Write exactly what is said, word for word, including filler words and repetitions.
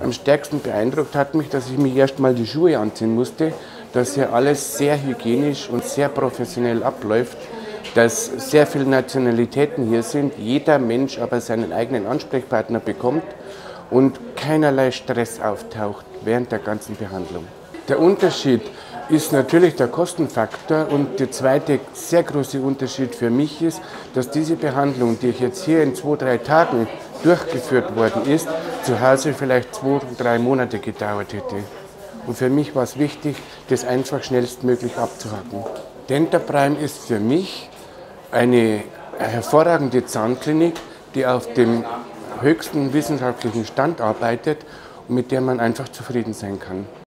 am stärksten beeindruckt hat mich, dass ich mich erst mal die Schuhe anziehen musste, dass hier alles sehr hygienisch und sehr professionell abläuft, dass sehr viele Nationalitäten hier sind, jeder Mensch aber seinen eigenen Ansprechpartner bekommt und keinerlei Stress auftaucht während der ganzen Behandlung. Der Unterschied ist natürlich der Kostenfaktor und der zweite sehr große Unterschied für mich ist, dass diese Behandlung, die ich jetzt hier in zwei, drei Tagen durchgeführt worden ist, zu Hause vielleicht zwei, drei Monate gedauert hätte. Und für mich war es wichtig, das einfach schnellstmöglich abzuhaken. Dentaprime ist für mich eine hervorragende Zahnklinik, die auf dem höchsten wissenschaftlichen Stand arbeitet und mit der man einfach zufrieden sein kann.